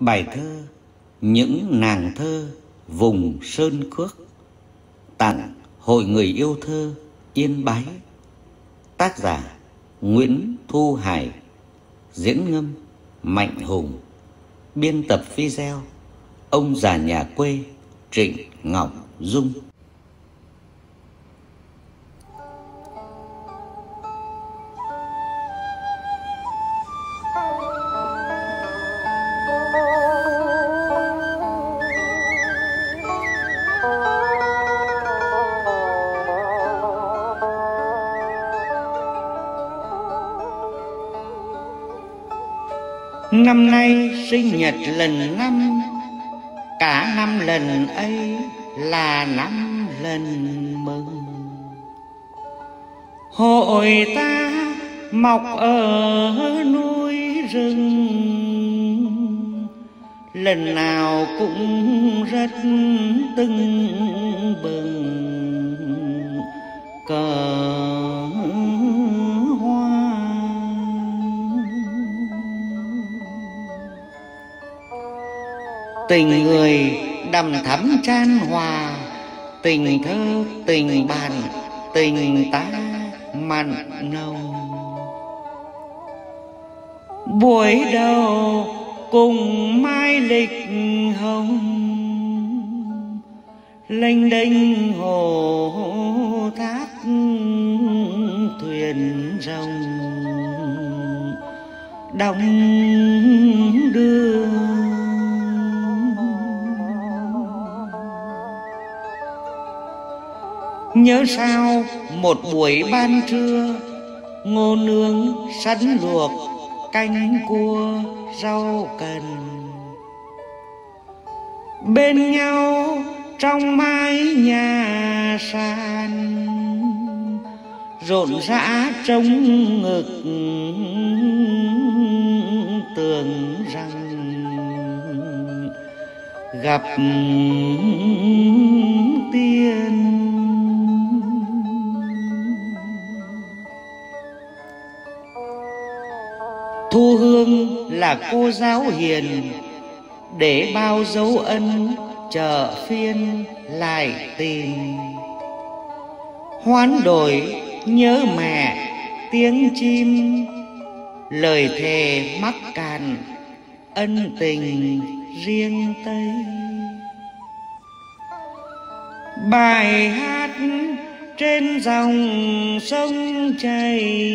Bài thơ Những nàng thơ vùng Sơn Cước, tặng Hội người yêu thơ Yên Bái. Tác giả Nguyễn Thu Hải. Diễn ngâm Mạnh Hùng. Biên tập video ông già nhà quê Trịnh Ngọc Dung. Năm nay sinh nhật lần 5, cả 5 lần ấy là 5 lần mừng. Hội ta mọc ở núi rừng, lần nào cũng rất tưng bừng cờ hoa. Tình người đầm thắm chan hòa, tình thơ tình bạn tình ta mặn nồng. Buổi đầu cùng mai lịch hồng, lênh đênh hồ thác thuyền rồng đong đưa. Nhớ sao một buổi ban trưa, ngô nướng sắn luộc canh cua rau cần, bên nhau trong mái nhà sàn, rộn rã trống ngực tưởng rằng gặp tiên. Thu Hương là cô giáo hiền, để bao dấu ân chợ phiên lại tìm. Hoán đổi nhớ mẹ tiếng chim, lời thề mắc cạn ân tình riêng Tây. Bài hát trên dòng sông chảy,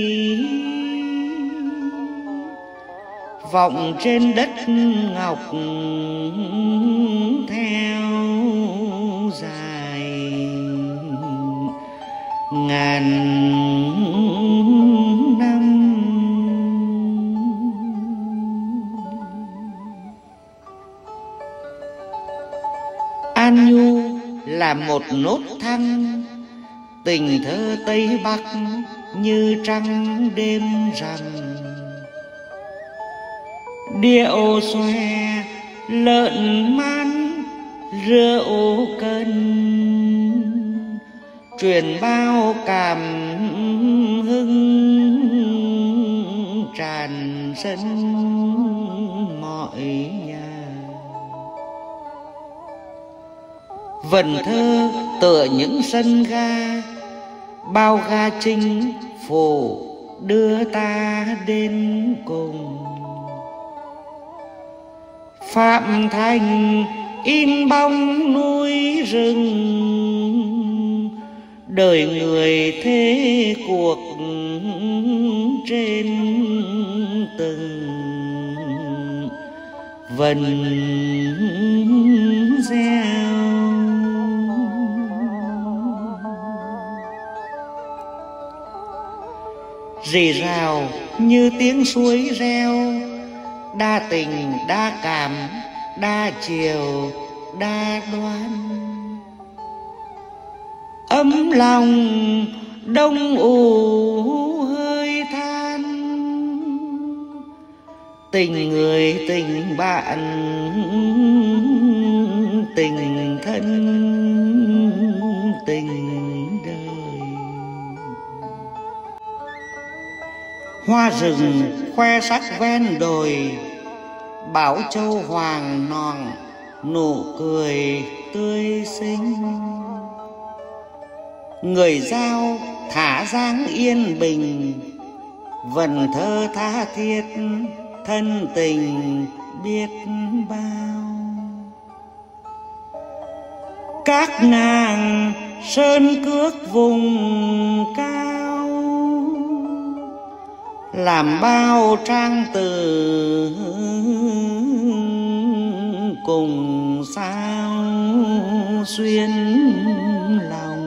vọng trên đất ngọc theo dài ngàn năm. An Nhu là một nốt thăng, tình thơ Tây Bắc như trăng đêm rằm. Điệu xòe lợn man rượu cân, truyền bao cảm hứng tràn sân mọi nhà. Vần thơ tựa những sân ga, bao ga chinh phủ đưa ta đến cùng. Phạm Thành in bóng núi rừng, đời người thế cuộc trên từng vần gieo. Rì rào như tiếng suối reo, đa tình đa cảm đa chiều đa đoan. Ấm lòng đông ủ hơi than, tình người tình bạn tình thân tình đời. Hoa rừng khoe sắc ven đồi, Bảo châu hoàng non nụ cười tươi xinh. Người Dao thả dáng yên bình, vần thơ tha thiết thân tình biết bao. Các nàng sơn cước vùng cao, làm bao trang từ cùng sao xuyên lòng.